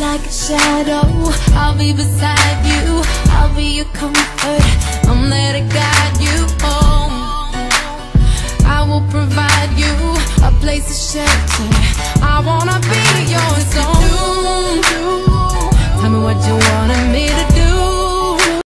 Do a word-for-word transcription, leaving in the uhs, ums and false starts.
like a shadow. I'll be beside you, I'll be your comfort.